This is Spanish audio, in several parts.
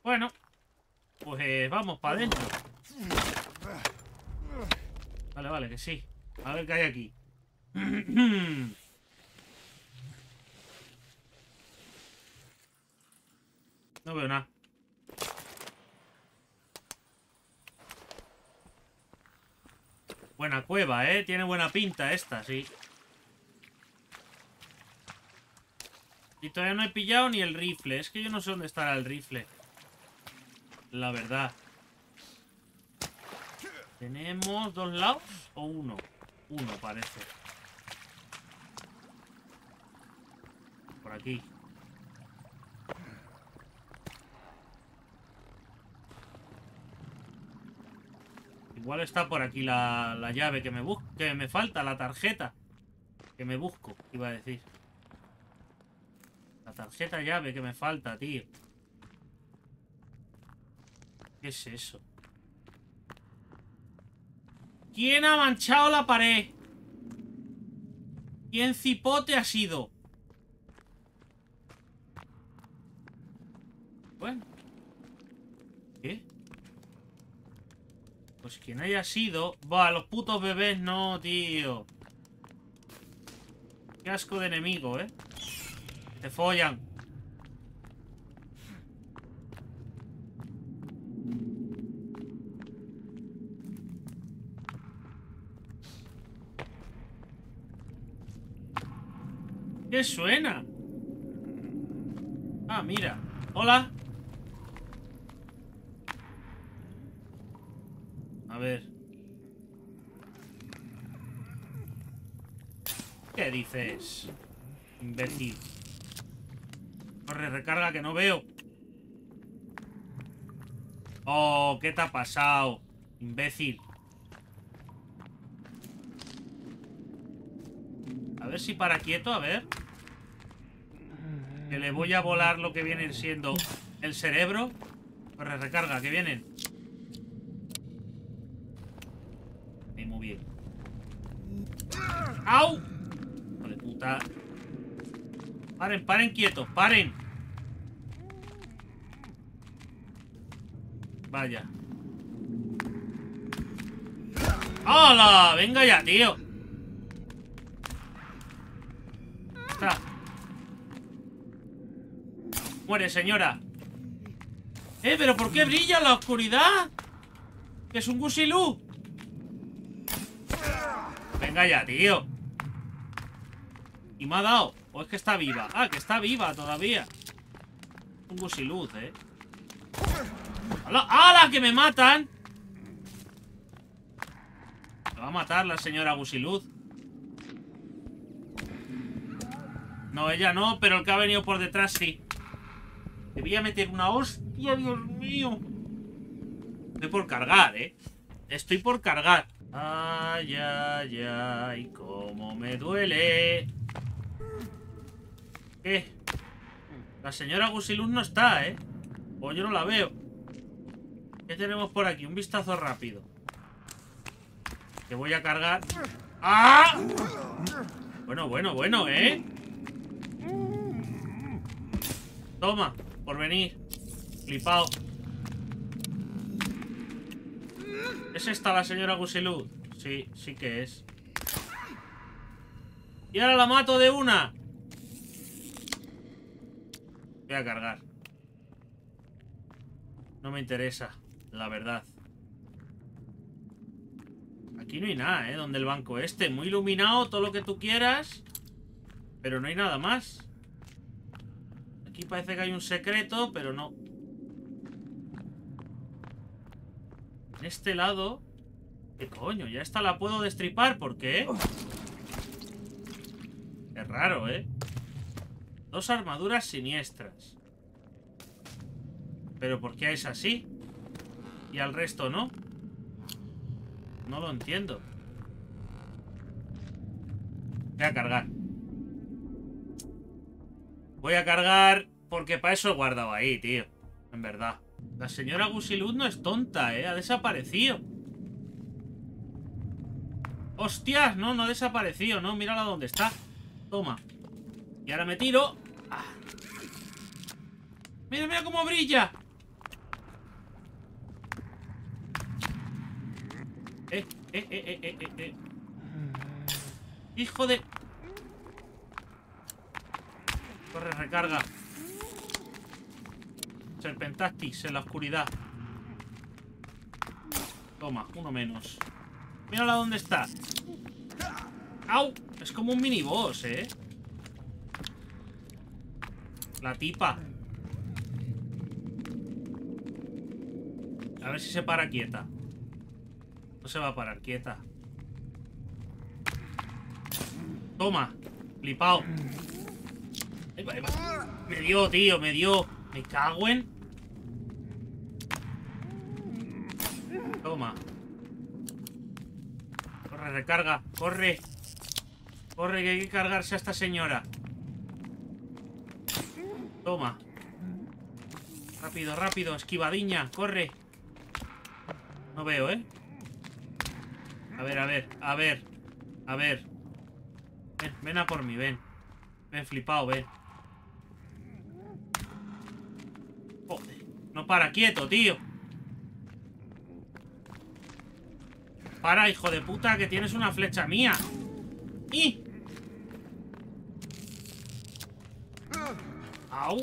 Bueno, pues vamos para adentro. Vale, vale, que sí. A ver qué hay aquí. No veo nada. Buena cueva, ¿eh? Tiene buena pinta esta, sí. Y todavía no he pillado ni el rifle. Es que yo no sé dónde estará el rifle. La verdad. ¿Tenemos 2 lados o uno? Uno parece. Por aquí. Igual está por aquí la llave que me falta, la tarjeta. Que me busco, iba a decir. La tarjeta llave que me falta, tío. ¿Qué es eso? ¿Quién ha manchado la pared? ¿Quién cipote ha sido? Bueno. ¿Qué? Pues quien haya sido... Buah, los putos bebés no, tío. Qué asco de enemigo, ¿eh? Te follan. ¿Qué suena? Ah, mira. Hola. A ver. ¿Qué dices? Imbécil. Corre, recarga, que no veo. Oh, ¿qué te ha pasado? Imbécil. A ver si para quieto, a ver. Que le voy a volar lo que viene siendo el cerebro. Corre, recarga, que vienen. Muy bien. ¡Au! Hijo de puta. Paren, paren quietos, paren. Vaya. ¡Hala! Venga ya, tío. Está. Muere, señora. ¿Pero por qué brilla en la oscuridad? ¿Que es un gusilú? Venga ya, tío. ¿Y me ha dado? ¿O es que está viva? Ah, que está viva todavía. Un gusiluz, ¡Hala! ¡Hala! ¡Que me matan! Me va a matar la señora Gusiluz. No, ella no, pero el que ha venido por detrás sí. Te voy a meter una hostia, Dios mío. Estoy por cargar, Estoy por cargar. Ay, ay, ay, cómo me duele. ¿Qué? La señora Gusiluz no está, O yo no la veo. ¿Qué tenemos por aquí? Un vistazo rápido. Que voy a cargar. ¡Ah! Bueno, bueno, bueno, Toma, por venir. Flipao. ¿Es esta la señora Gusiluz? Sí, sí que es. Y ahora la mato de una. Voy a cargar. No me interesa, la verdad. Aquí no hay nada, donde el banco este. Muy iluminado, todo lo que tú quieras. Pero no hay nada más. Aquí parece que hay un secreto, pero no. En este lado... ¿Qué coño? Ya esta la puedo destripar. ¿Por qué? Es raro, 2 armaduras siniestras. ¿Pero por qué es así? Y al resto no. No lo entiendo. Voy a cargar. Voy a cargar porque para eso he guardado ahí, tío. En verdad. La señora Gusiluz no es tonta, Ha desaparecido. ¡Hostias! No, no ha desaparecido, no. Mírala dónde está. Toma. Y ahora me tiro. ¡Ah! ¡Mira, mira cómo brilla! Hijo de... Corre, recarga. Serpentactis en la oscuridad. Toma, uno menos. Mírala dónde está. ¡Au! Es como un miniboss, ¿eh? La tipa. A ver si se para quieta. No se va a parar quieta. Toma. Flipao. Ahí va, ahí va. Me dio, tío, me dio. Me cago en... Toma. Corre, recarga. Corre. Corre, que hay que cargarse a esta señora. Toma. Rápido, rápido. Esquivadiña. Corre. No veo, ¿eh? A ver, a ver, a ver. A ver. Ven, ven a por mí, ven. Ven, flipado, ven. Joder. No para quieto, tío. Para, hijo de puta, que tienes una flecha mía. ¡Y! ¡Au!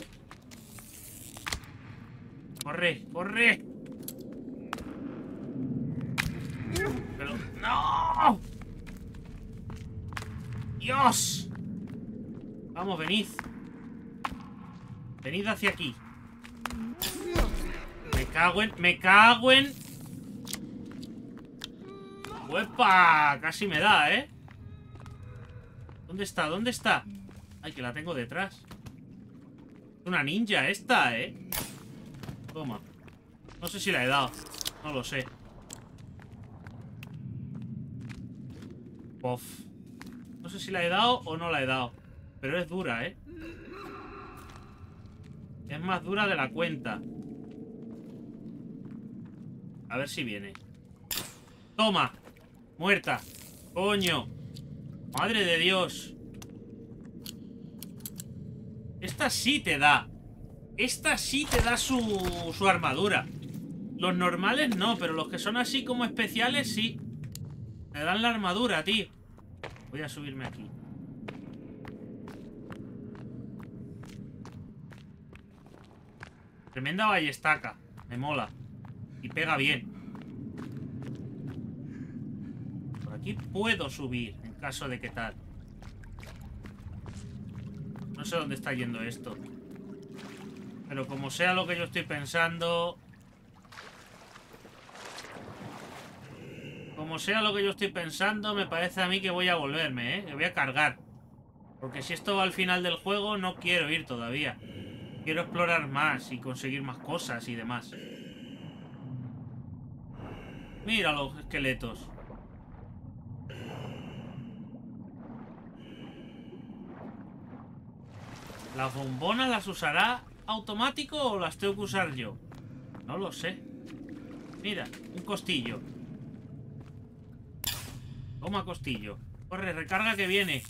¡Corre! ¡Corre! Pero... ¡No! ¡Dios! Vamos, venid. Venid hacia aquí. Me cago en... ¡Me cago en! ¡Uepa! Casi me da, ¿eh? ¿Dónde está? ¿Dónde está? Ay, que la tengo detrás. Es una ninja esta, ¿eh? Toma. No sé si la he dado. No lo sé. Pof. No sé si la he dado o no la he dado. Pero es dura, ¿eh? Es más dura de la cuenta. A ver si viene. ¡Toma! ¡Muerta! ¡Coño! ¡Madre de Dios! Esta sí te da. Esta sí te da su armadura. Los normales no, pero los que son así como especiales sí. Me dan la armadura, tío. Voy a subirme aquí. Tremenda ballestaca. Me mola. Y pega bien. Por aquí puedo subir, en caso de que tal. No sé dónde está yendo esto. Pero como sea lo que yo estoy pensando... Como sea lo que yo estoy pensando, me parece a mí que voy a volverme, ¿eh? Que voy a cargar. Porque si esto va al final del juego, no quiero ir todavía. Quiero explorar más y conseguir más cosas y demás. Mira los esqueletos. ¿Las bombonas las usará automático o las tengo que usar yo? No lo sé. Mira, un costillo. Toma, costillo. Corre, recarga que viene.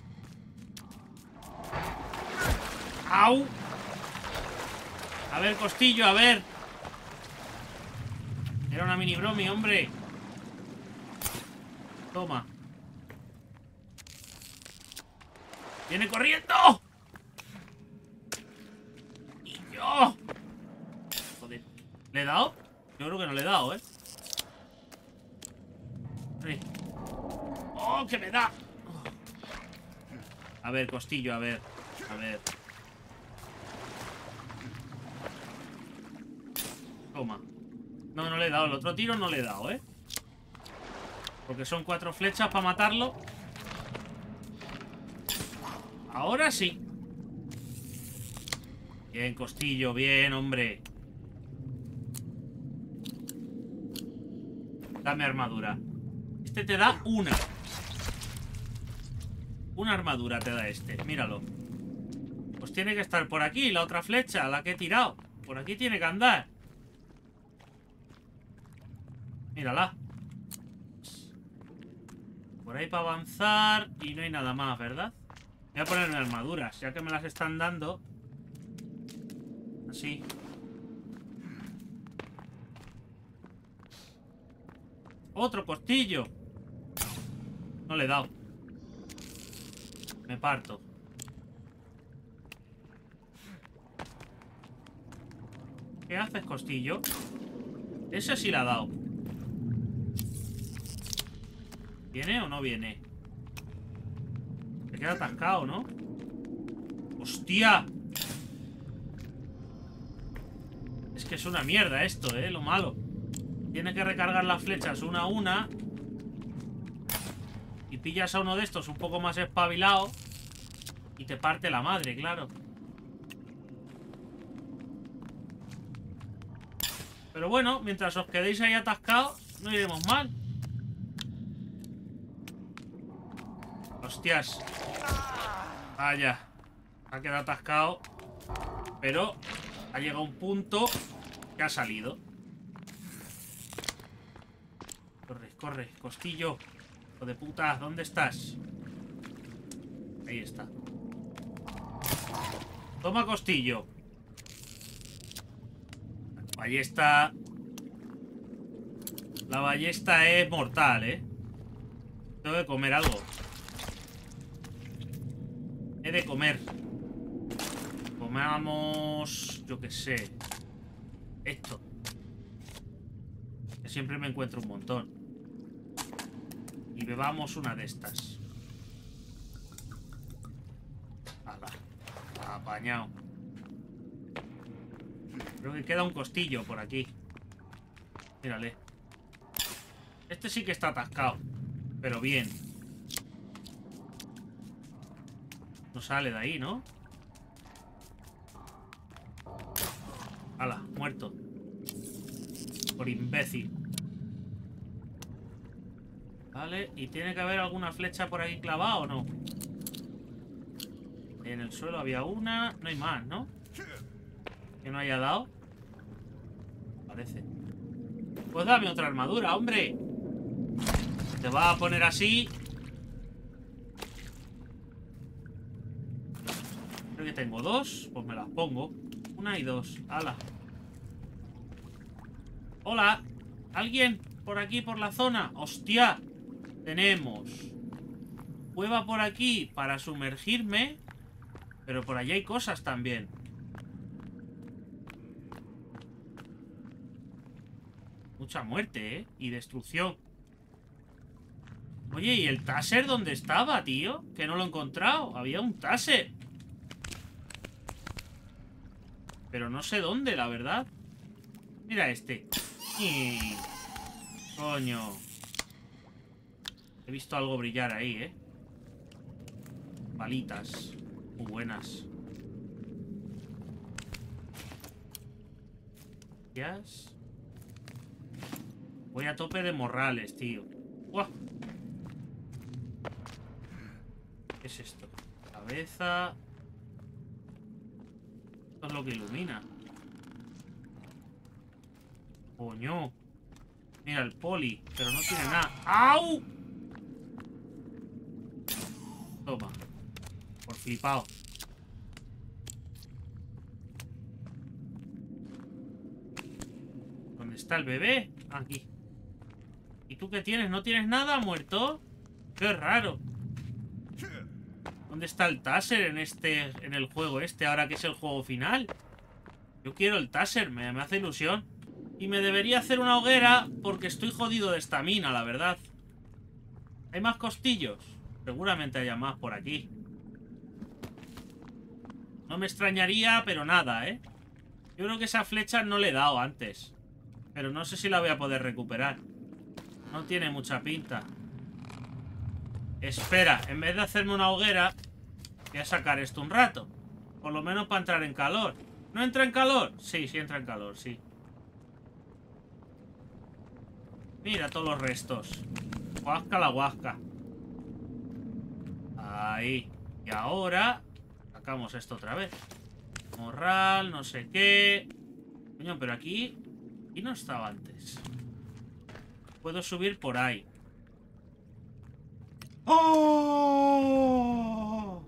¡Au! A ver, costillo, a ver. Era una mini bromi, hombre. Toma. ¡Viene corriendo! ¡Y yo! Joder. ¿Le he dado? Yo creo que no le he dado, ¿eh? Sí. ¡Oh, que me da! A ver, costillo, a ver. A ver. Toma. No, no le he dado. El otro tiro no le he dado, ¿eh? Porque son 4 flechas para matarlo. Ahora sí. Bien, costillo, bien, hombre. Dame armadura. Este te da una. Una armadura te da este, míralo. Pues tiene que estar por aquí, la otra flecha, la que he tirado. Por aquí tiene que andar. Mírala. Por ahí para avanzar. Y no hay nada más, ¿verdad? Voy a ponerme armaduras, ya que me las están dando. Así. Otro costillo. No le he dado. Me parto. ¿Qué haces, costillo? Ese sí la ha dado. ¿Viene o no viene? Se queda atascado, ¿no? ¡Hostia! Es que es una mierda esto, lo malo. Tienes que recargar las flechas una a una. Y pillas a uno de estos un poco más espabilado. Y te parte la madre, claro. Pero bueno, mientras os quedéis ahí atascados, no iremos mal. Hostias. Vaya. Ha quedado atascado. Pero ha llegado un punto que ha salido. Corre, corre, costillo. Hijo de puta, ¿dónde estás? Ahí está. Toma, costillo. La ballesta... La ballesta es mortal, Tengo que comer algo. He de comer. Comamos... Yo qué sé. Esto. Que siempre me encuentro un montón. Y bebamos una de estas. Hala. Apañado. Creo que queda un costillo por aquí. Mírale. Este sí que está atascado. Pero bien. No sale de ahí, ¿no? Hala, muerto. Por imbécil. Vale, ¿y tiene que haber alguna flecha por aquí clavada o no? En el suelo había una. No hay más, ¿no? Que no haya dado. Parece. Pues dame otra armadura, hombre. Te va a poner así. Creo que tengo dos. Pues me las pongo. Una y dos. ¡Hala! ¡Hola! ¿Alguien por aquí, por la zona? ¡Hostia! Tenemos cueva por aquí para sumergirme. Pero por allá hay cosas también. Mucha muerte, y destrucción. Oye, ¿y el taser dónde estaba, tío? Que no lo he encontrado. Había un taser. Pero no sé dónde, la verdad. Mira este. Coño. He visto algo brillar ahí, Palitas. Muy buenas. Yes. Voy a tope de morrales, tío. ¡Uah! ¿Qué es esto? Cabeza. Esto es lo que ilumina. Coño. Mira el poli, pero no tiene nada. ¡Au! Toma. Por flipado. ¿Dónde está el bebé? Aquí. ¿Y tú qué tienes? ¿No tienes nada, muerto? Qué raro. ¿Dónde está el taser en el juego este, ahora que es el juego final? Yo quiero el taser, me hace ilusión. Y me debería hacer una hoguera porque estoy jodido de estamina, la verdad. ¿Hay más costillos? Seguramente haya más por aquí. No me extrañaría, pero nada, Yo creo que esa flecha no le he dado antes. Pero no sé si la voy a poder recuperar. No tiene mucha pinta. Espera, en vez de hacerme una hoguera, voy a sacar esto un rato. Por lo menos para entrar en calor. ¿No entra en calor? Sí, sí entra en calor, sí. Mira todos los restos. Huasca la huasca. Ahí. Y ahora sacamos esto otra vez. Morral, no sé qué. Coño, pero aquí no estaba antes. Puedo subir por ahí. ¡Oh!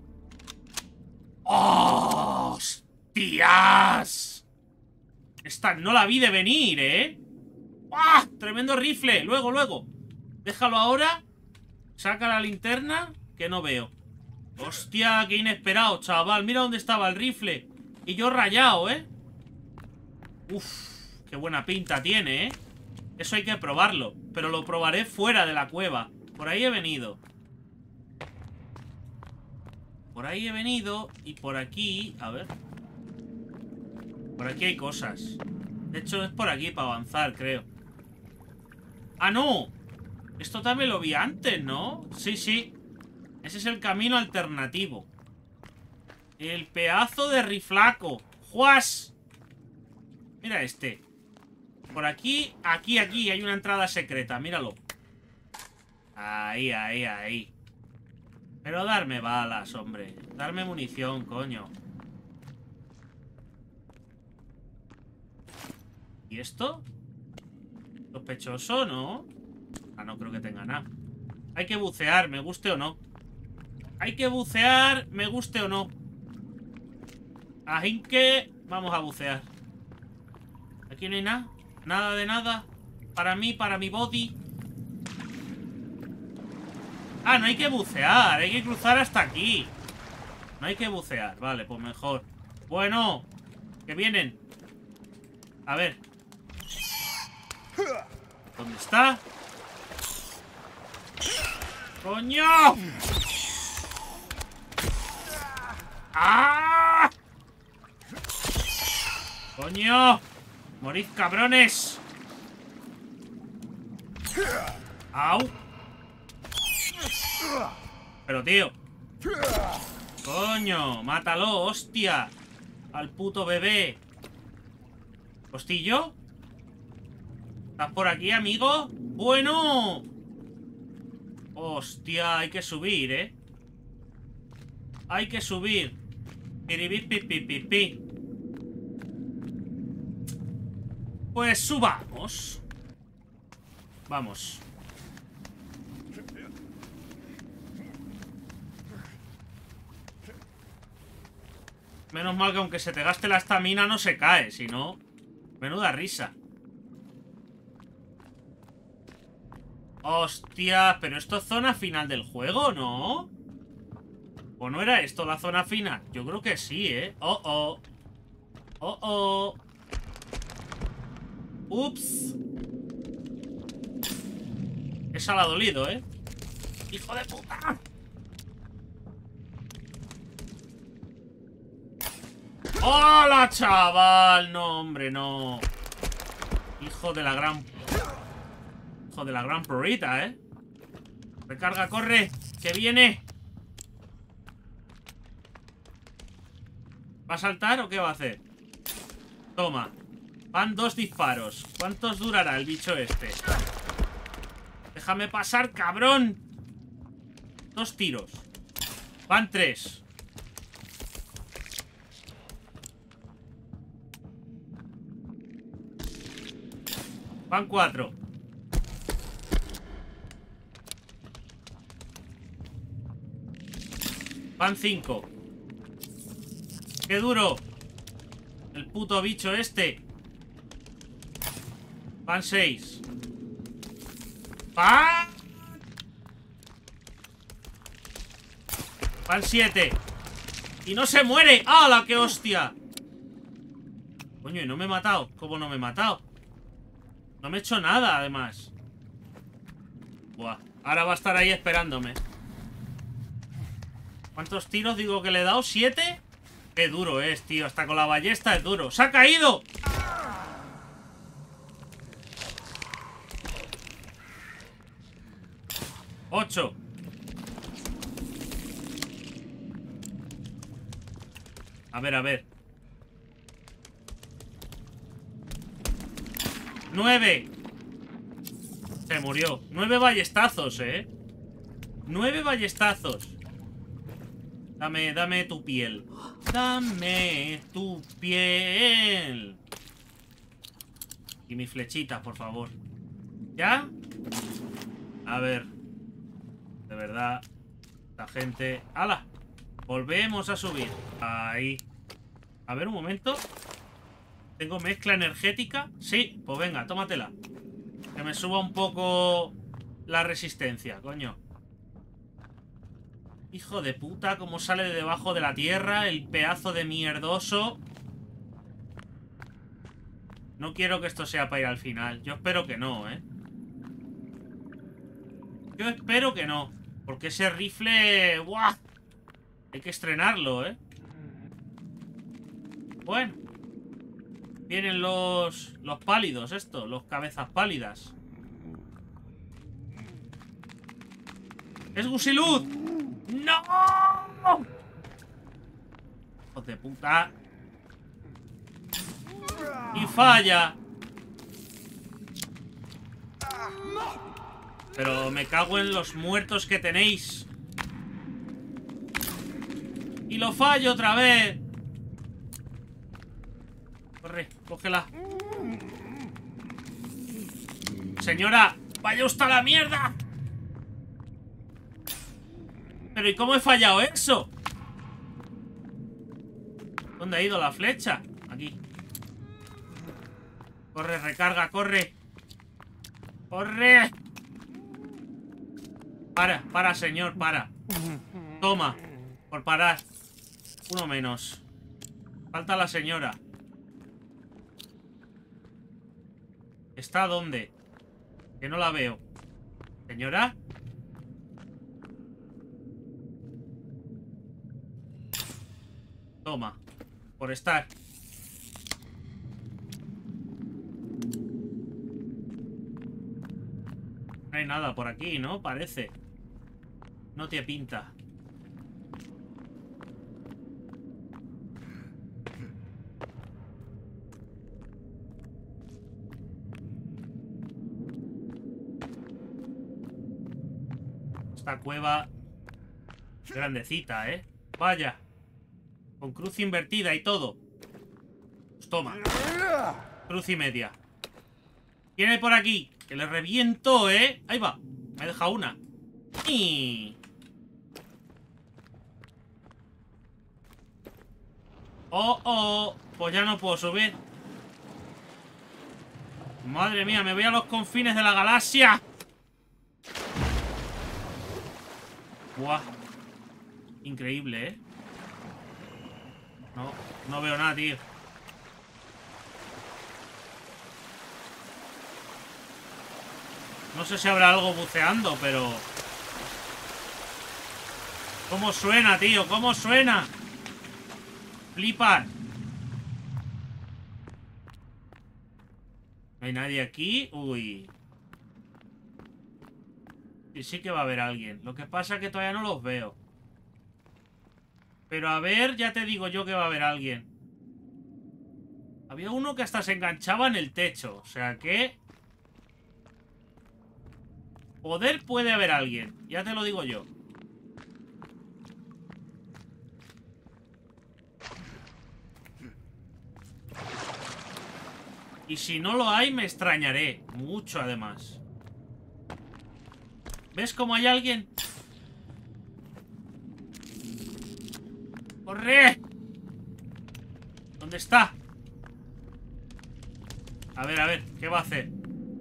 ¡Hostias! Esta no la vi de venir, ¡Ah! Tremendo rifle. Luego. Déjalo ahora. Saca la linterna, que no veo. Hostia, qué inesperado, chaval. Mira dónde estaba el rifle. Y yo rayado, ¿eh? Uf, qué buena pinta tiene, ¿eh? Eso hay que probarlo. Pero lo probaré fuera de la cueva. Por ahí he venido. Por ahí he venido. Y por aquí... A ver. Por aquí hay cosas. De hecho, es por aquí para avanzar, creo. ¡Ah, no! Esto también lo vi antes, ¿no? Sí, sí. Ese es el camino alternativo. El pedazo de riflaco. ¡Juas! Mira este. Por aquí, aquí hay una entrada secreta, míralo. Ahí, ahí, ahí. Pero darme balas, hombre. Darme munición, coño. ¿Y esto? ¿Sospechoso, no? Ah, no creo que tenga nada. Hay que bucear, me guste o no. Hay que bucear, me guste o no. Así que vamos a bucear. Aquí no hay nada. Nada de nada. Para mí, para mi body. Ah, no hay que bucear. Hay que cruzar hasta aquí. No hay que bucear. Vale, pues mejor. Bueno, que vienen. A ver. ¿Dónde está? ¡Coño! ¡Ah! ¡Coño! ¡Morid, cabrones! ¡Au! Pero, tío. ¡Coño! ¡Mátalo, hostia! Al puto bebé. ¿Hostillo? ¿Estás por aquí, amigo? ¡Bueno! Hostia, hay que subir, ¿eh? Hay que subir. Piripipipipipi. Pues subamos. Vamos. Menos mal que aunque se te gaste la estamina no se cae, si no... Menuda risa. Hostia, pero esto es zona final del juego, ¿no? ¿O no era esto la zona final? Yo creo que sí, ¿eh? Oh, oh. Oh, oh. Ups. Esa la ha dolido, ¿eh? ¡Hijo de puta! ¡Hola, chaval! No, hombre, no. Hijo de la gran... Hijo de la gran porrita, ¿eh? Recarga, corre. ¡Que viene! ¿Va a saltar o qué va a hacer? Toma. Van 2 disparos. ¿Cuántos durará el bicho este? Déjame pasar, cabrón. 2 tiros. Van 3. Van 4. Van 5. ¡Qué duro! El puto bicho este. Van 6. ¡Van! Van 7. ¡Y no se muere! ¡Hala, qué hostia! Coño, y no me he matado. ¿Cómo no me he matado? No me he hecho nada, además. Buah. Ahora va a estar ahí esperándome. ¿Cuántos tiros digo que le he dado? ¿7? Qué duro es, tío. Hasta con la ballesta es duro. ¡Se ha caído! ¡8! A ver, a ver. 9. Se murió. 9 ballestazos, 9 ballestazos. Dame tu piel. Dame tu piel. Y mi flechita, por favor. ¿Ya? A ver. De verdad. La gente... ¡Hala! Volvemos a subir. Ahí. A ver, un momento. ¿Tengo mezcla energética? Sí, pues venga, tómatela. Que me suba un poco la resistencia, coño. Hijo de puta, cómo sale de debajo de la tierra, el pedazo de mierdoso. No quiero que esto sea para ir al final. Yo espero que no, ¿eh? Yo espero que no. Porque ese rifle... ¡Buah! Hay que estrenarlo, ¿eh? Bueno. Vienen los pálidos estos, los cabezas pálidas. ¡Es Gusilud! ¡No! ¡Hijo de puta! ¡Y falla! Pero me cago en los muertos que tenéis. ¡Y lo fallo otra vez! Corre, cógela. Señora, vaya usted a la mierda. Pero ¿y cómo he fallado eso? ¿Dónde ha ido la flecha? Aquí. Corre, recarga, corre. ¡Corre! Para, señor, para. Toma, por parar. Uno menos. Falta la señora. ¿Está dónde? Que no la veo. ¿Señora? Toma, por estar. No hay nada por aquí, ¿no? Parece. No te pinta. Esta cueva grandecita, ¿eh? Vaya. Con cruz invertida y todo. Pues toma. Cruz y media. ¿Quién hay por aquí? Que le reviento, ¿eh? Ahí va. Me deja una. ¡Y! ¡Oh! Pues ya no puedo subir. Madre mía, me voy a los confines de la galaxia. Buah. Increíble, ¿eh? No veo nada, tío. No sé si habrá algo buceando, pero... ¿Cómo suena, tío? ¿Cómo suena? Flipar. ¿No hay nadie aquí? Uy. Y sí que va a haber alguien. Lo que pasa es que todavía no los veo. Pero a ver, ya te digo yo que va a haber alguien. Había uno que hasta se enganchaba en el techo. O sea que... Poder puede haber alguien. Ya te lo digo yo. Y si no lo hay, me extrañaré. Mucho, además. ¿Ves cómo hay alguien? ¡Corre! ¿Dónde está? A ver, ¿qué va a hacer?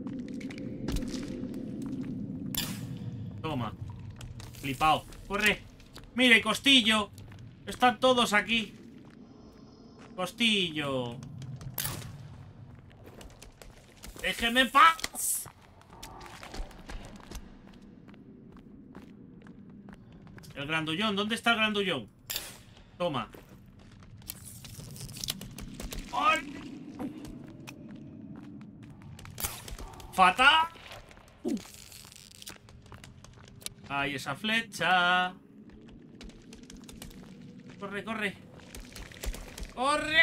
Toma. Flipao. ¡Corre! ¡Mire, Costillo! Están todos aquí. Costillo. ¡Déjeme en paz! El grandullón. ¿Dónde está el grandullón? Toma. ¡Ay! ¡Fatal! ¡Ay, esa flecha! ¡Corre, corre! ¡Corre!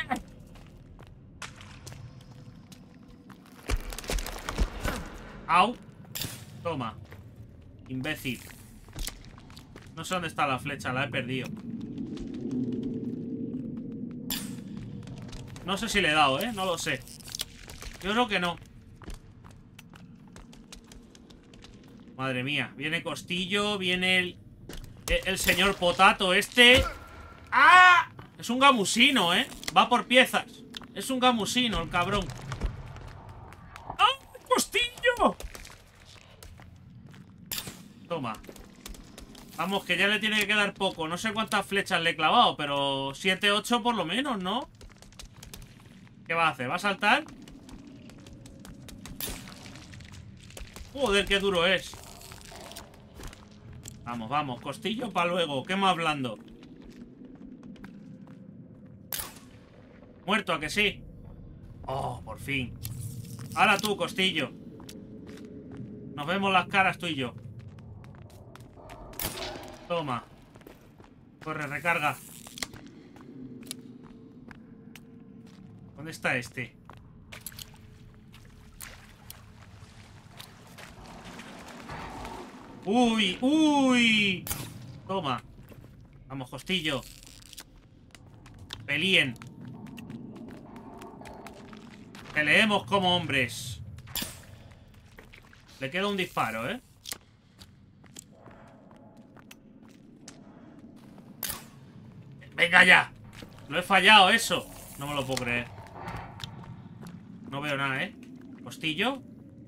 ¡Au! Toma. Imbécil. No sé dónde está la flecha, la he perdido. No sé si le he dado, ¿eh? No lo sé. Yo creo que no. Madre mía. Viene Costillo, viene el señor Potato este. ¡Ah! Es un gamusino, ¿eh? Va por piezas. Es un gamusino, el cabrón. ¡Ah! ¡Costillo! Toma. Vamos, que ya le tiene que quedar poco. No sé cuántas flechas le he clavado, pero 7, 8 por lo menos, ¿no? ¿Qué va a hacer? ¿Va a saltar? Joder, qué duro es. Vamos, vamos. Costillo para luego. ¿Qué más blando? Muerto, ¿a que sí? Oh, por fin. Ahora tú, Costillo. Nos vemos las caras tú y yo. Toma. Corre, recarga. ¿Dónde está este? ¡Uy! ¡Uy! Toma. Vamos, Costillo. Pelíen. Peleemos como hombres. Le queda un disparo, ¿eh? ¡Venga ya! Lo he fallado, eso. No me lo puedo creer. No veo nada, ¿eh? Costillo.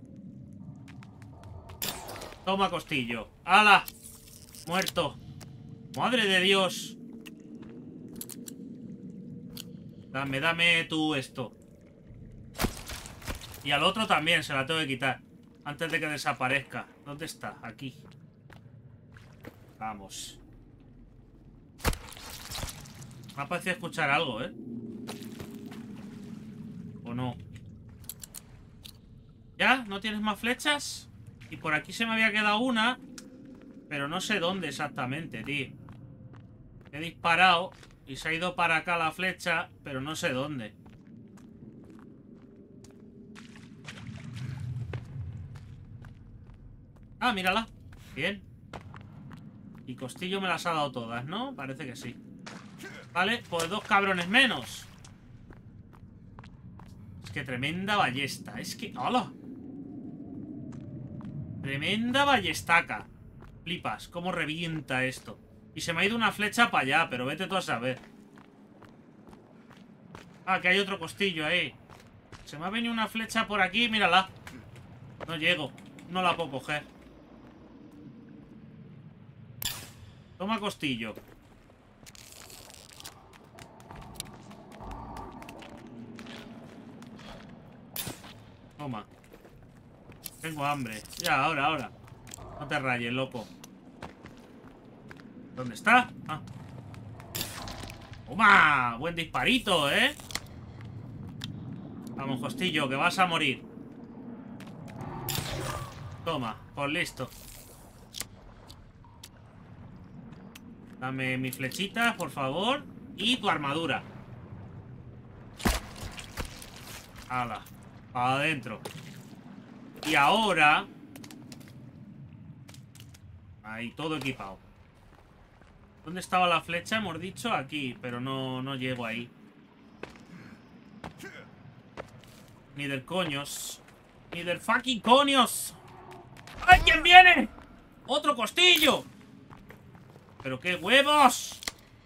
Toma, Costillo. ¡Hala! Muerto. ¡Madre de Dios! Dame tú esto. Y al otro también se la tengo que quitar. Antes de que desaparezca. ¿Dónde está? Aquí. Vamos. Me ha parecido escuchar algo, ¿eh? ¿O no? ¿Ya? ¿No tienes más flechas? Y por aquí se me había quedado una. Pero no sé dónde exactamente, tío. He disparado y se ha ido para acá la flecha, pero no sé dónde. Ah, mírala. Bien. Y Costillo me las ha dado todas, ¿no? Parece que sí. Vale, pues 2 cabrones menos. Es que tremenda ballesta. Es que... ¡Hala! Tremenda ballestaca. Flipas, cómo revienta esto. Y se me ha ido una flecha para allá, pero vete tú a saber. Ah, que hay otro Costillo ahí. Se me ha venido una flecha por aquí, mírala. No llego, no la puedo coger. Toma, Costillo. Toma. Tengo hambre. Ya, ahora. No te rayes, loco. ¿Dónde está? Ah. ¡Toma! Buen disparito, ¿eh? Vamos, Costillo, que vas a morir. Toma, pues listo. Dame mis flechitas, por favor. Y tu armadura. ¡Hala! Para adentro. Y ahora... Ahí, todo equipado. ¿Dónde estaba la flecha? Hemos dicho aquí, pero no llego ahí. Ni del coños. Ni del fucking coños. ¡Ay, quién viene! ¡Otro Costillo! ¡Pero qué huevos!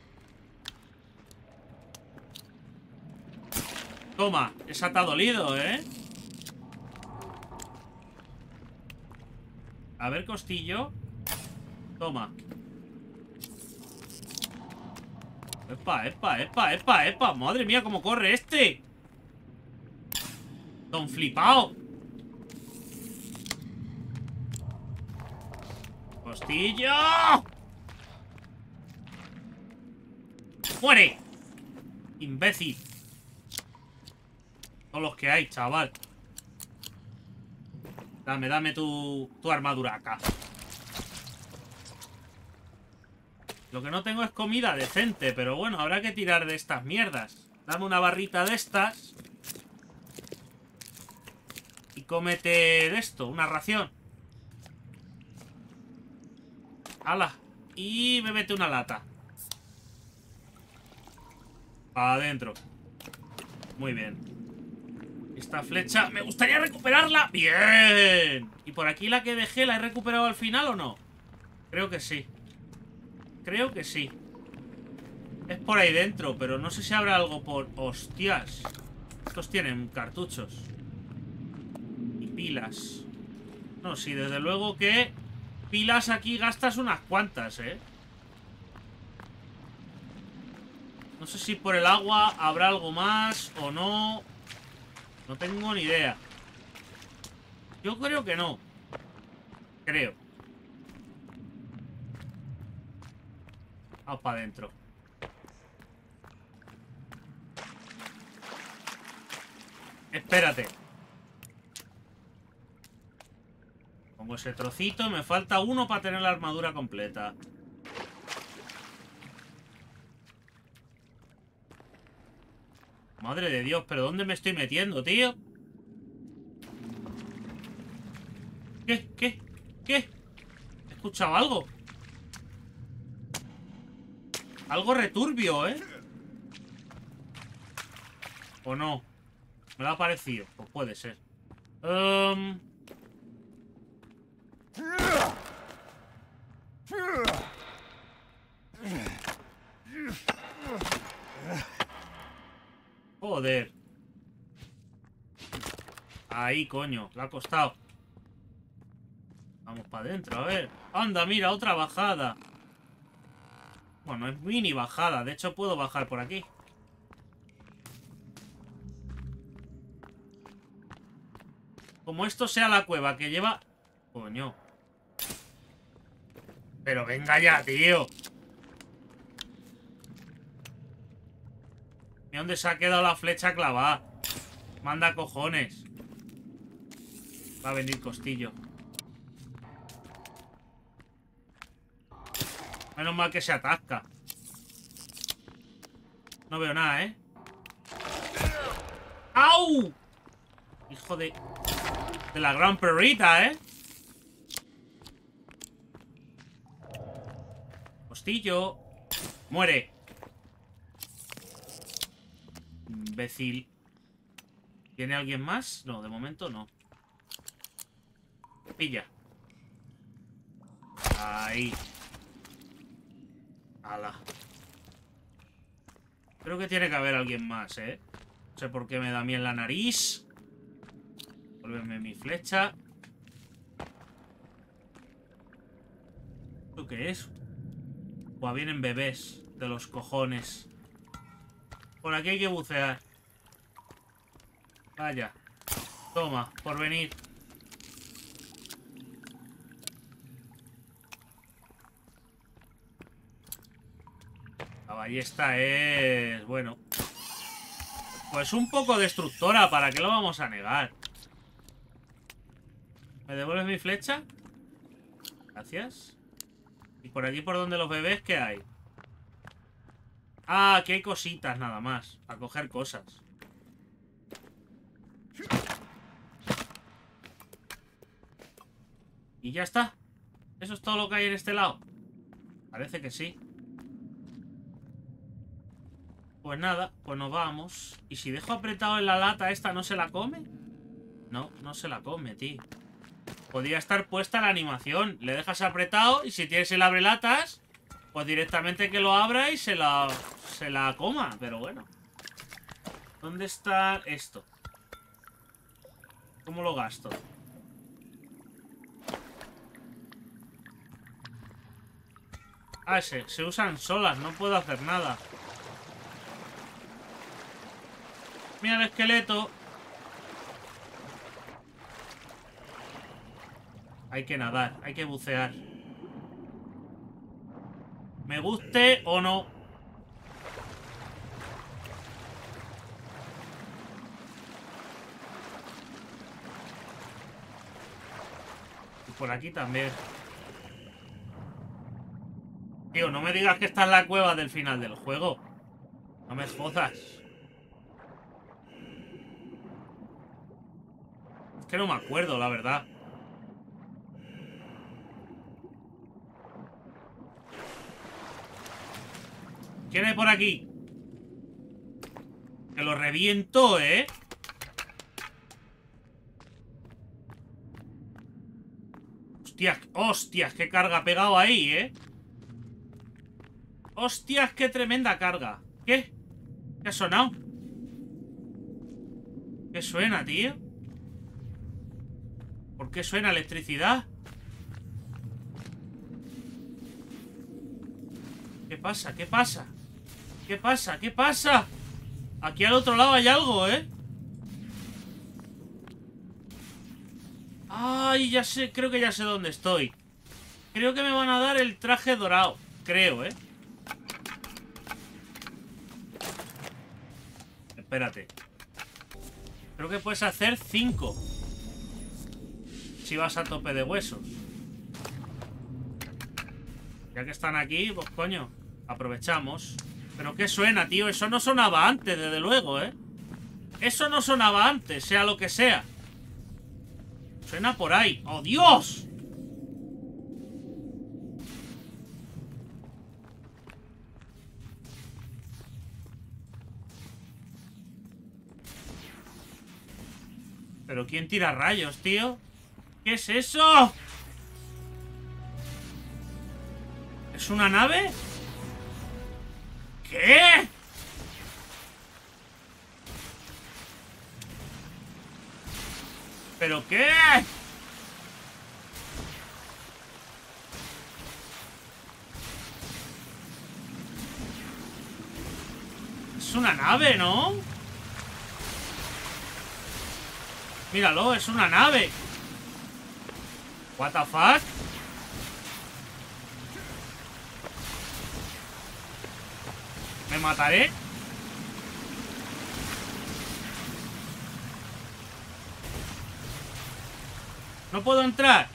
Toma, esa te ha dolido, ¿eh? A ver, Costillo. Toma. Epa. Madre mía, cómo corre este. Don flipao. Costillo. ¡Muere! Imbécil. Todos los que hay, chaval. Dame tu armadura acá. Lo que no tengo es comida decente, pero bueno, habrá que tirar de estas mierdas. Dame una barrita de estas. Y cómete de esto, una ración. ¡Hala! Y bébete una lata. Para adentro. Muy bien. Esta flecha, me gustaría recuperarla. ¡Bien! ¿Y por aquí la que dejé la he recuperado al final o no? Creo que sí. Creo que sí. Es por ahí dentro, pero no sé si habrá algo por... ¡Hostias! Estos tienen cartuchos. Y pilas. No, sí, desde luego que... pilas aquí gastas unas cuantas, ¿eh? No sé si por el agua habrá algo más o no. No tengo ni idea. Yo creo que no. Creo. Vamos para adentro. Espérate. Pongo ese trocito. Me falta uno para tener la armadura completa. Madre de Dios, ¿pero dónde me estoy metiendo, tío? ¿Qué? ¿Qué? ¿Qué? ¿He escuchado algo? Algo returbio, ¿eh? ¿O no? Me lo ha parecido. Pues puede ser. Joder. Ahí, coño. Le ha costado. Vamos para adentro, a ver. Anda, mira, otra bajada. Bueno, es mini bajada. De hecho, puedo bajar por aquí. Como esto sea la cueva que lleva... Coño. Pero venga ya, tío. ¿Y dónde se ha quedado la flecha clavada? Manda cojones. Va a venir Costillo. Menos mal que se atasca. No veo nada, ¿eh? ¡Au! Hijo de la gran perrita, ¿eh? Costillo. Muere. Imbécil. ¿Tiene alguien más? No, de momento no. Pilla. Ahí. Ala. Creo que tiene que haber alguien más, ¿eh? No sé por qué me da a mí en la nariz. Vuélveme mi flecha. ¿Esto qué es? Buah, vienen bebés de los cojones. Por aquí hay que bucear. Vaya. Toma, por venir. La ballesta es... Bueno. Pues un poco destructora, ¿para qué lo vamos a negar? ¿Me devuelves mi flecha? Gracias. ¿Y por aquí por donde los bebés qué hay? Ah, aquí hay cositas nada más. A coger cosas. Y ya está. ¿Eso es todo lo que hay en este lado? Parece que sí. Pues nada, pues nos vamos. ¿Y si dejo apretado en la lata esta, no se la come? No, no se la come, tío. Podría estar puesta la animación. Le dejas apretado y si tienes el abrelatas, pues directamente que lo abra y se la coma. Pero bueno. ¿Dónde está esto? ¿Cómo lo gasto? Ah, se usan solas. No puedo hacer nada. Mira el esqueleto. Hay que nadar, hay que bucear. Me guste o no. Y por aquí también. Tío, no me digas que esta es la cueva del final del juego. No me jodas. Es que no me acuerdo, la verdad. ¿Quién hay por aquí? Que lo reviento, ¿eh? Hostias, hostias, qué carga ha pegado ahí, ¿eh? Hostias, qué tremenda carga. ¿Qué? ¿Qué ha sonado? ¿Qué suena, tío? ¿Por qué suena electricidad? pasa? ¿Qué pasa? ¿Qué pasa? ¿Qué pasa? Aquí al otro lado hay algo, ¿eh? Ay, ya sé, creo que ya sé dónde estoy. Creo que me van a dar el traje dorado. Creo, ¿eh? Espérate. Creo que puedes hacer 5 si vas a tope de huesos. Ya que están aquí, pues coño, aprovechamos. ¿Pero qué suena, tío? Eso no sonaba antes, desde luego, ¿eh? Eso no sonaba antes, sea lo que sea. Suena por ahí. ¡Oh, Dios! ¿Pero quién tira rayos, tío? ¿Qué es eso? ¿Es una nave? ¿Qué? ¿Pero qué? Es una nave, ¿no? Míralo, es una nave. What the fuck? ¿Me mataré? ¿No puedo entrar?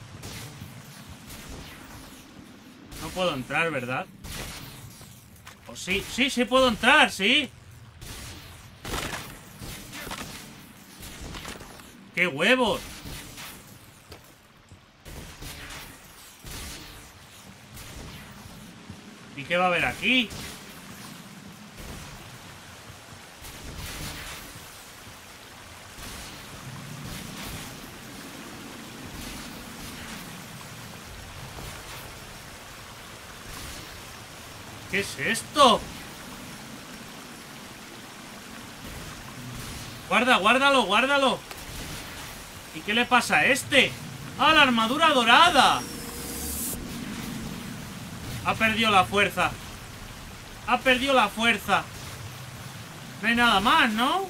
No puedo entrar, ¿verdad? ¿O sí? Sí, sí puedo entrar, sí. ¡Qué huevos! ¿Y qué va a haber aquí? ¿Qué es esto? Guarda, guárdalo, guárdalo. ¿Y qué le pasa a este? ¡Ah, la armadura dorada! Ha perdido la fuerza. Ha perdido la fuerza. No hay nada más, ¿no?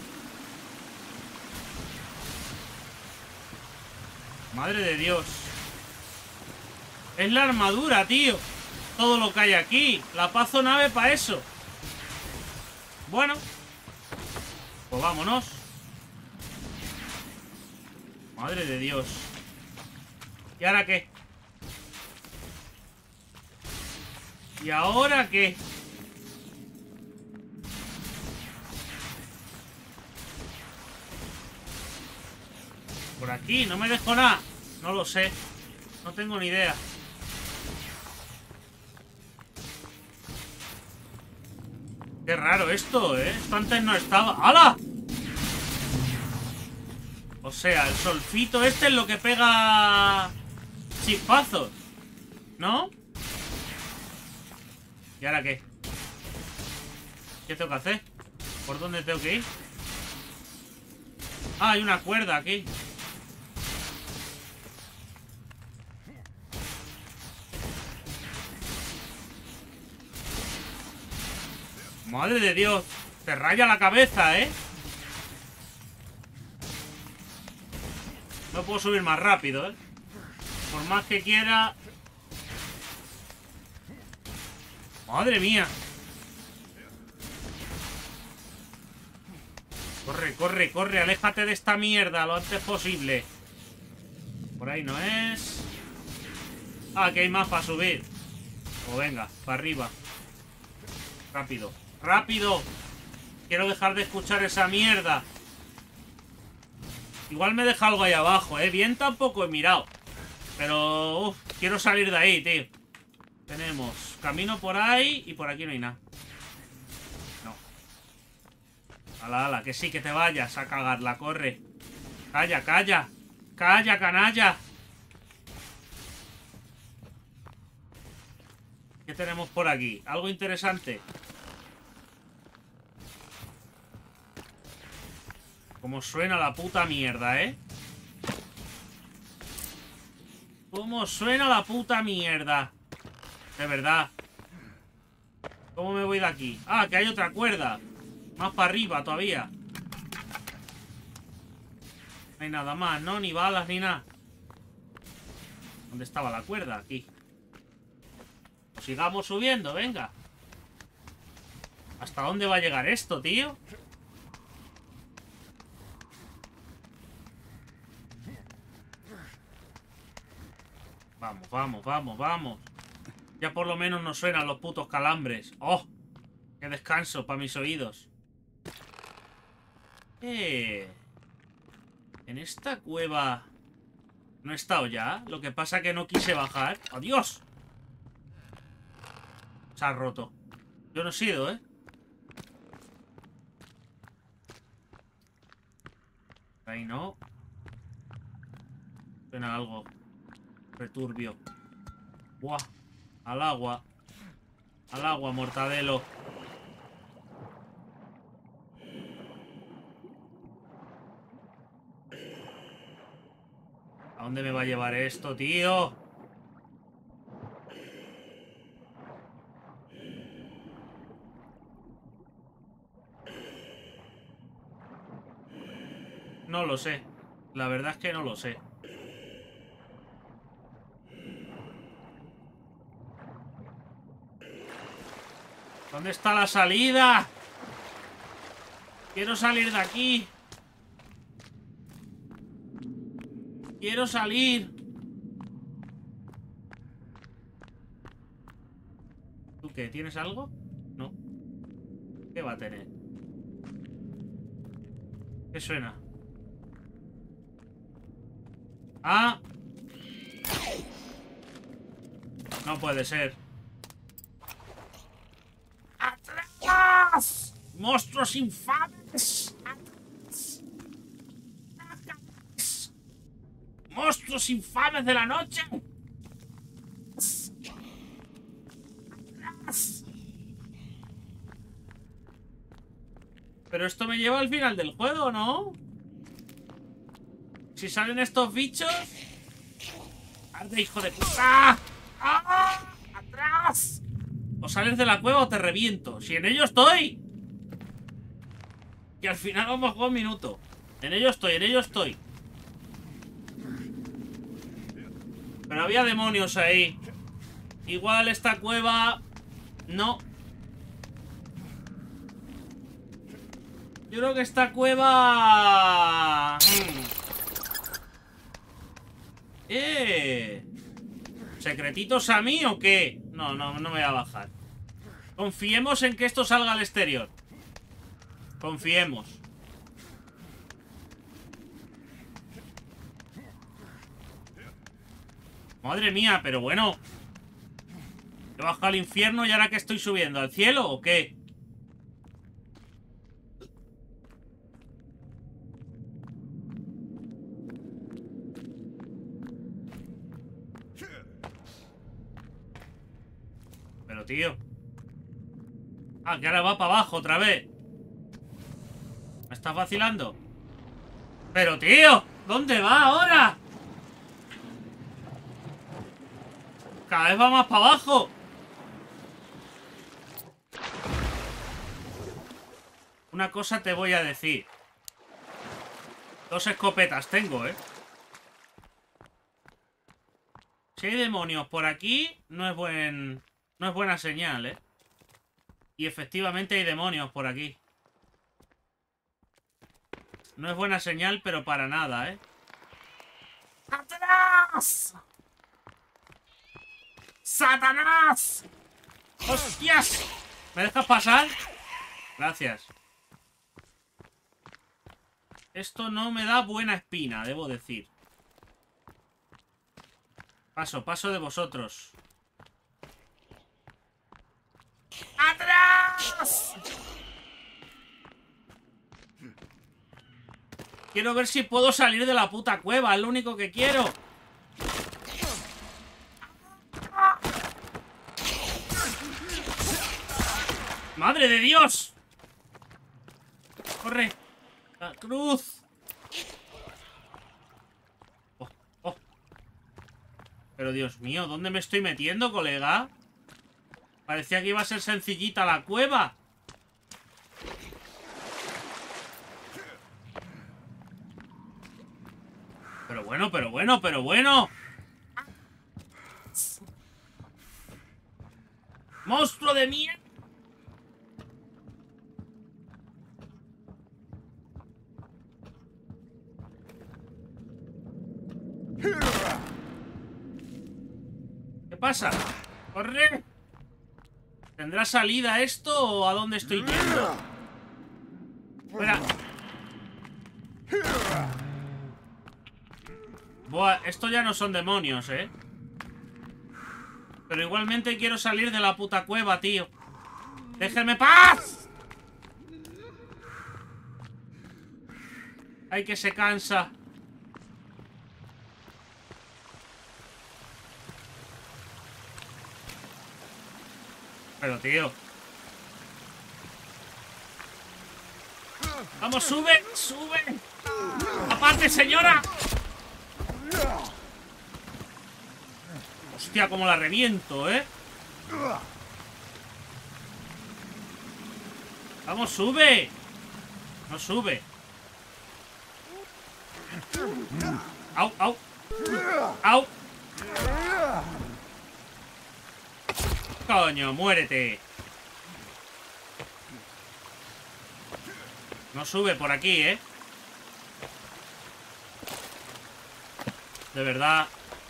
Madre de Dios. Es la armadura, tío. Todo lo que hay aquí. La pazo nave para eso. Bueno. Pues vámonos. Madre de Dios. ¿Y ahora qué? ¿Y ahora qué? Por aquí, no me dejo nada. No lo sé. No tengo ni idea. Qué raro esto, ¿eh? Esto antes no estaba. ¡Hala! O sea, el solfito este es lo que pega chispazos, ¿no? ¿Y ahora qué? ¿Qué tengo que hacer? ¿Por dónde tengo que ir? Ah, hay una cuerda aquí. Madre de Dios. Te raya la cabeza, ¿eh? No puedo subir más rápido, ¿eh? Por más que quiera. Madre mía. Corre, corre, corre. Aléjate de esta mierda lo antes posible. Por ahí no es. Ah, que hay más para subir. Pues venga, para arriba. Rápido. ¡Rápido! Quiero dejar de escuchar esa mierda. Igual me deja algo ahí abajo, ¿eh? Bien tampoco he mirado. Pero, quiero salir de ahí, tío. Tenemos camino por ahí y por aquí no hay nada. No. Ala, ala, que sí, que te vayas a cagarla, corre. Calla, calla. Calla, canalla. ¿Qué tenemos por aquí? ¿Algo interesante? Cómo suena la puta mierda, ¿eh? Cómo suena la puta mierda. De verdad. ¿Cómo me voy de aquí? Ah, que hay otra cuerda. Más para arriba todavía. No hay nada más, ¿no? Ni balas ni nada. ¿Dónde estaba la cuerda? Aquí. Pues sigamos subiendo, venga. ¿Hasta dónde va a llegar esto, tío? Vamos, vamos, vamos, vamos. Ya por lo menos no suenan los putos calambres. ¡Oh! ¡Qué descanso para mis oídos! En esta cueva... ¿No he estado ya? Lo que pasa que no quise bajar. ¡Adiós! Se ha roto. Yo no he sido, ¿eh? Ahí no. Suena algo returbio. ¡Buah! Al agua. Al agua, Mortadelo. ¿A dónde me va a llevar esto, tío? No lo sé. La verdad es que no lo sé. ¿Dónde está la salida? Quiero salir de aquí. Quiero salir. ¿Tú qué? ¿Tienes algo? No. ¿Qué va a tener? ¿Qué suena? ¡Ah! No puede ser. ¡Atrás! ¡Monstruos infames! ¡Atrás! ¡Atrás! ¡Monstruos infames de la noche! ¡Atrás! Pero esto me lleva al final del juego, ¿no? Si salen estos bichos... ¡Arde, hijo de puta! ¡Ah! ¡Atrás! O sales de la cueva o te reviento. ¡Si en ello estoy! Que al final vamos a jugar un minuto. En ello estoy, en ello estoy. Pero había demonios ahí. Igual esta cueva... No. Yo creo que esta cueva... ¿Secretitos a mí o qué? No, no, no me voy a bajar. Confiemos en que esto salga al exterior. Confiemos. Madre mía, pero bueno. ¿He bajado al infierno y ahora que estoy subiendo? ¿Al cielo o qué? Pero tío. Ah, que ahora va para abajo otra vez. ¿Me estás vacilando? Pero tío, ¿dónde va ahora? Cada vez va más para abajo. Una cosa te voy a decir. 2 escopetas tengo, ¿eh? Si hay demonios por aquí, no es buena señal, ¿eh? Y efectivamente hay demonios por aquí. No es buena señal, pero para nada, ¿eh? ¡Atrás! ¡Satanás! ¡Hostias! ¿Me dejas pasar? Gracias. Esto no me da buena espina, debo decir. Paso, paso de vosotros. ¡Atrás! Quiero ver si puedo salir de la puta cueva. Es lo único que quiero. ¡Madre de Dios! ¡Corre! ¡La cruz! Oh, oh. Pero Dios mío, ¿dónde me estoy metiendo, colega? Parecía que iba a ser sencillita la cueva. Pero bueno, pero bueno, pero bueno. ¡Monstruo de mierda! ¿Qué pasa? ¡Corre! ¿Tendrá salida esto o a dónde estoy yendo? Espera. Buah, esto ya no son demonios, ¿eh? Pero igualmente quiero salir de la puta cueva, tío. ¡Déjenme paz! ¡Ay, que se cansa! Pero, tío. ¡Vamos, sube! ¡Sube! ¡Aparte, señora! Hostia, como la reviento, ¿eh? ¡Vamos, sube! No sube. ¡Au, au! ¡Au! ¡Coño, muérete! No sube por aquí, ¿eh? De verdad.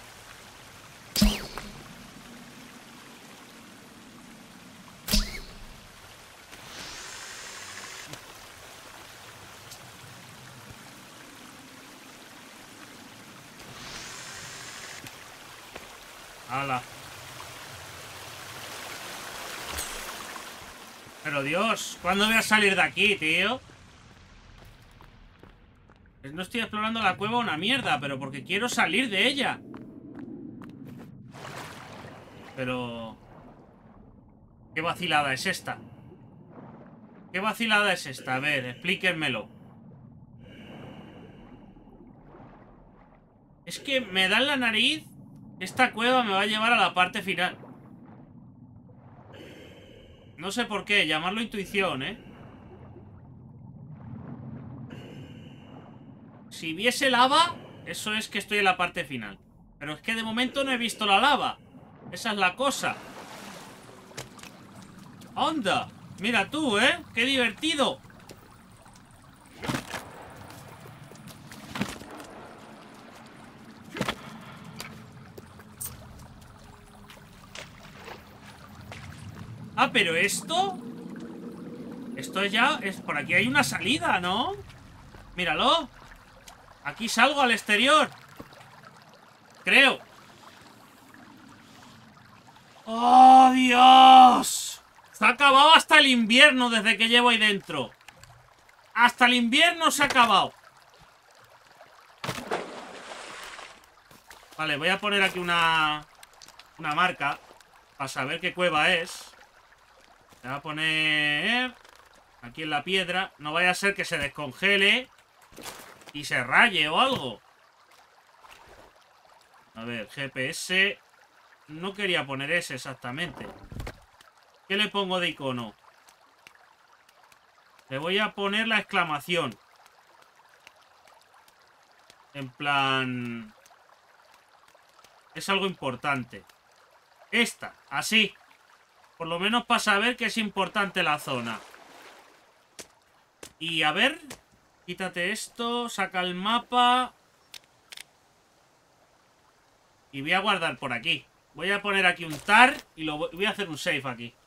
¡Hala! Pero Dios, ¿cuándo voy a salir de aquí, tío? No estoy explorando la cueva una mierda, pero porque quiero salir de ella. Pero... ¿qué vacilada es esta? ¿Qué vacilada es esta? A ver, explíquenmelo. Es que me da en la nariz. Esta cueva me va a llevar a la parte final. No sé por qué, llamarlo intuición, ¿eh? Si viese lava, eso es que estoy en la parte final. Pero es que de momento no he visto la lava. Esa es la cosa. ¡Anda! Mira tú, ¿eh? ¡Qué divertido! Ah, pero esto... esto ya es... por aquí hay una salida, ¿no? Míralo. Aquí salgo al exterior. Creo. ¡Oh, Dios! Se ha acabado hasta el invierno desde que llevo ahí dentro. Hasta el invierno se ha acabado. Vale, voy a poner aquí una marca para saber qué cueva es. Voy a poner aquí en la piedra. No vaya a ser que se descongele y se raye o algo. A ver, GPS. No quería poner ese exactamente. ¿Qué le pongo de icono? Le voy a poner la exclamación. En plan... es algo importante. Esta, así. Por lo menos para saber que es importante la zona. Y a ver... quítate esto, saca el mapa. Y voy a guardar por aquí. Voy a poner aquí un tar y voy a hacer un save aquí.